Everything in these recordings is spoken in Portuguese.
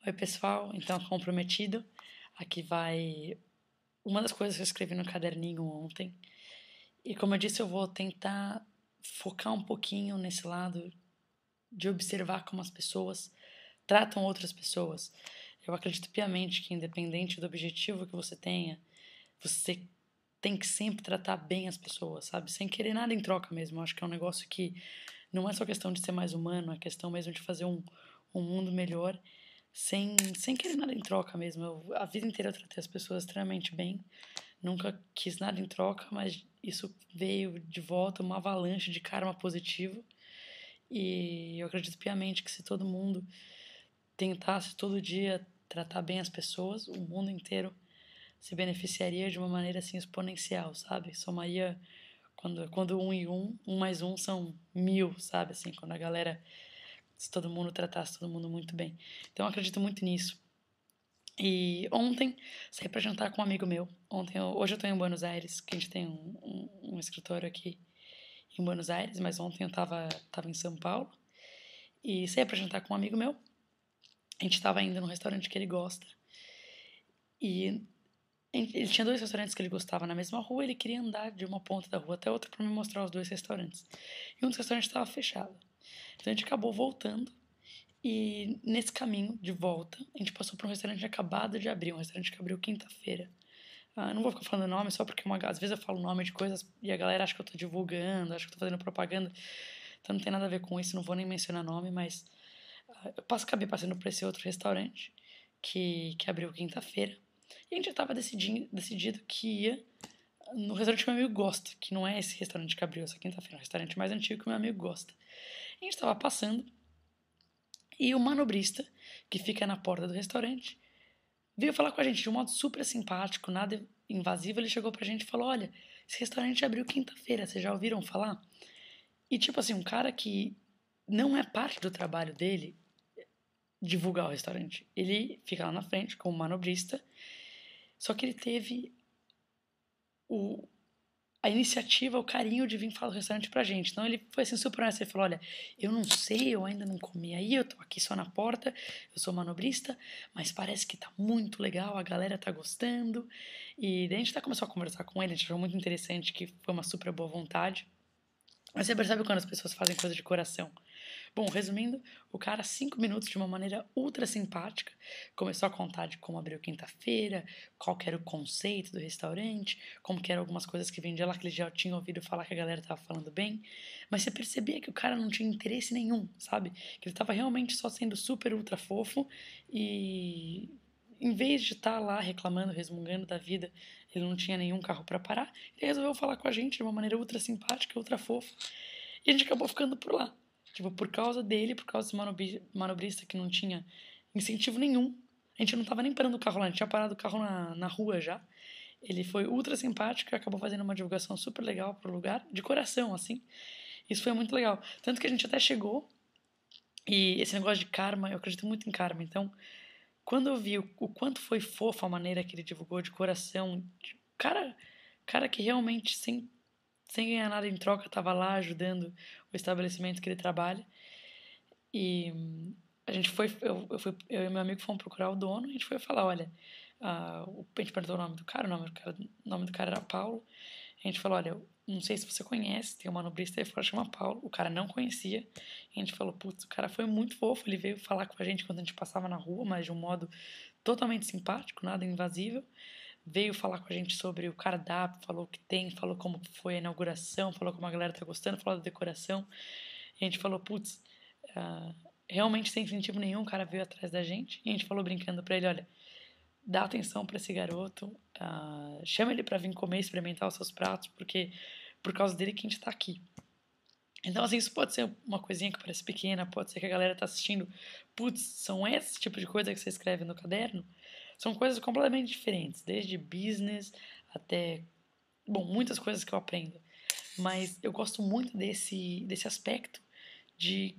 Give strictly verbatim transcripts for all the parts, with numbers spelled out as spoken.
Oi, pessoal. Então, comprometido. Aqui vai uma das coisas que eu escrevi no caderninho ontem. E como eu disse, eu vou tentar focar um pouquinho nesse lado de observar como as pessoas tratam outras pessoas. Eu acredito piamente que, independente do objetivo que você tenha, você tem que sempre tratar bem as pessoas, sabe? Sem querer nada em troca mesmo. Eu acho que é um negócio que não é só questão de ser mais humano, é questão mesmo de fazer um, um mundo melhor sem, sem querer nada em troca mesmo. Eu, a vida inteira eu tratei as pessoas extremamente bem, nunca quis nada em troca, mas isso veio de volta uma avalanche de karma positivo. E eu acredito piamente que se todo mundo tentasse todo dia tratar bem as pessoas, o mundo inteiro se beneficiaria de uma maneira assim exponencial, sabe? Somaria quando, quando um e um, um mais um são mil, sabe? Assim, quando a galera, se todo mundo tratasse todo mundo muito bem. Então eu acredito muito nisso. E ontem saí para jantar com um amigo meu. Ontem, eu, hoje eu tô em Buenos Aires, que a gente tem um, um, um escritório aqui em Buenos Aires, mas ontem eu tava, tava em São Paulo. E saí para jantar com um amigo meu. A gente tava indo num restaurante que ele gosta. E ele tinha dois restaurantes que ele gostava na mesma rua, ele queria andar de uma ponta da rua até outra para me mostrar os dois restaurantes. E um dos restaurantes estava fechado. Então a gente acabou voltando e nesse caminho de volta, a gente passou por um restaurante acabado de abrir, um restaurante que abriu quinta-feira. Ah, não vou ficar falando nome só porque uma, às vezes eu falo nome de coisas e a galera acha que eu tô divulgando, acha que eu tô fazendo propaganda. Então não tem nada a ver com isso, não vou nem mencionar nome, mas ah, eu passo, acabei passando por esse outro restaurante que, que abriu quinta-feira. E a gente já estava decidido que ia no restaurante que meu amigo gosta, que não é esse restaurante que abriu essa quinta-feira, é um restaurante mais antigo que meu amigo gosta. E a gente estava passando e o manobrista, que fica na porta do restaurante, veio falar com a gente de um modo super simpático, nada invasivo. Ele chegou pra gente e falou: Olha, esse restaurante abriu quinta-feira, vocês já ouviram falar? E tipo assim, um cara que não é parte do trabalho dele divulgar o restaurante. Ele fica lá na frente como manobrista, só que ele teve o, a iniciativa, o carinho de vir falar do restaurante pra gente. Então ele foi assim super honesto, ele falou: olha, eu não sei, eu ainda não comi aí, eu tô aqui só na porta, eu sou manobrista, mas parece que tá muito legal, a galera tá gostando. E daí a gente até começou a conversar com ele, a gente achou muito interessante, que foi uma super boa vontade. Mas você percebe quando as pessoas fazem coisa de coração. Bom, resumindo, o cara, cinco minutos, de uma maneira ultra simpática, começou a contar de como abriu quinta-feira, qual que era o conceito do restaurante, como que eram algumas coisas que vendia lá que ele já tinha ouvido falar que a galera tava falando bem. Mas você percebia que o cara não tinha interesse nenhum, sabe? Que ele tava realmente só sendo super ultra fofo e em vez de estar lá reclamando, resmungando da vida, ele não tinha nenhum carro para parar, ele resolveu falar com a gente de uma maneira ultra simpática, ultra fofa. E a gente acabou ficando por lá. Tipo, por causa dele, por causa desse manobrista que não tinha incentivo nenhum. A gente não tava nem parando o carro lá, a gente tinha parado o carro na, na rua já. Ele foi ultra simpático e acabou fazendo uma divulgação super legal pro lugar, de coração, assim. Isso foi muito legal. Tanto que a gente até chegou, e esse negócio de karma, eu acredito muito em karma. Então, quando eu vi o, o quanto foi fofa a maneira que ele divulgou de coração, de, cara, cara que realmente, sem, sem ganhar nada em troca, tava lá ajudando o estabelecimento que ele trabalha. E a gente foi, eu, eu, fui, eu e meu amigo fomos procurar o dono, e a gente foi falar, olha, uh, a gente perguntou o nome do cara, o nome do cara, o nome do cara era Paulo. A gente falou, olha, não sei se você conhece, tem um manobrista aí fora que chama Paulo. O cara não conhecia. A gente falou, putz, o cara foi muito fofo, ele veio falar com a gente quando a gente passava na rua, mas de um modo totalmente simpático, nada invasivo. Veio falar com a gente sobre o cardápio, falou o que tem, falou como foi a inauguração, falou como a galera tá gostando, falou da decoração. E a gente falou, putz, uh, realmente sem incentivo nenhum, o cara veio atrás da gente. E a gente falou brincando pra ele, olha, dá atenção para esse garoto, uh, chama ele para vir comer, experimentar os seus pratos, porque por causa dele que a gente tá aqui. Então, assim, isso pode ser uma coisinha que parece pequena, pode ser que a galera tá assistindo, putz, são esse tipo de coisa que você escreve no caderno? São coisas completamente diferentes, desde business até, bom, muitas coisas que eu aprendo. Mas eu gosto muito desse, desse aspecto de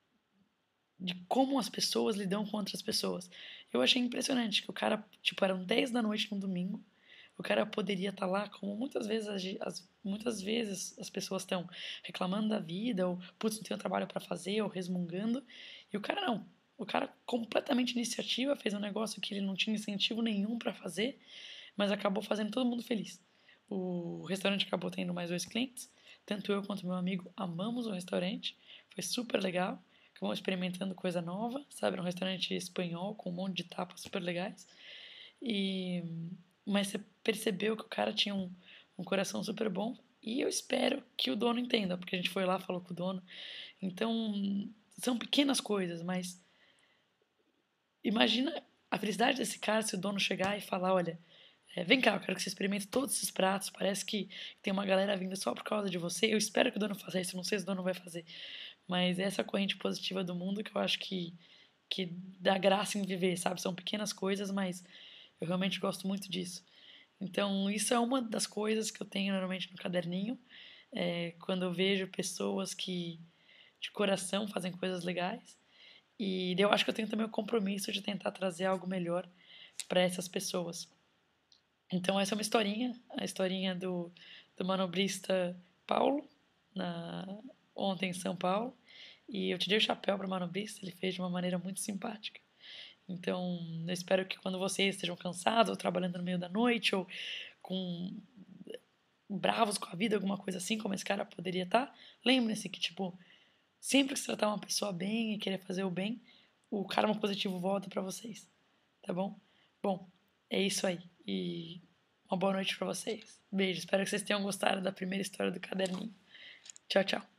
de como as pessoas lidam com outras pessoas. Eu achei impressionante que o cara, tipo, eram dez da noite no domingo, o cara poderia estar lá, como muitas vezes as, as, muitas vezes as pessoas estão reclamando da vida, ou, putz, não tenho trabalho para fazer, ou resmungando, e o cara não. O cara completamente iniciativa, fez um negócio que ele não tinha incentivo nenhum para fazer, mas acabou fazendo todo mundo feliz. O restaurante acabou tendo mais dois clientes, tanto eu quanto meu amigo amamos o restaurante, foi super legal, acabamos experimentando coisa nova, sabe, era um restaurante espanhol com um monte de tapas super legais, e mas você percebeu que o cara tinha um, um coração super bom, e eu espero que o dono entenda, porque a gente foi lá, falou com o dono, então são pequenas coisas, mas imagina a felicidade desse cara se o dono chegar e falar, olha, é, vem cá, eu quero que você experimente todos esses pratos. Parece que tem uma galera vindo só por causa de você. Eu espero que o dono faça isso, não sei se o dono vai fazer. Mas é essa corrente positiva do mundo que eu acho que, que dá graça em viver, sabe? São pequenas coisas, mas eu realmente gosto muito disso. Então, isso é uma das coisas que eu tenho normalmente no caderninho. É, quando eu vejo pessoas que de coração fazem coisas legais. E eu acho que eu tenho também o compromisso de tentar trazer algo melhor para essas pessoas. Então, essa é uma historinha, a historinha do, do manobrista Paulo, na, ontem em São Paulo. E eu tirei o chapéu para o manobrista, ele fez de uma maneira muito simpática. Então, eu espero que quando vocês estejam cansados, ou trabalhando no meio da noite, ou com bravos com a vida, alguma coisa assim, como esse cara poderia estar, lembrem-se que, tipo, sempre que se tratar uma pessoa bem e querer fazer o bem, o karma positivo volta para vocês, tá bom? Bom, é isso aí. E uma boa noite para vocês. Beijo. Espero que vocês tenham gostado da primeira história do caderninho. Tchau, tchau.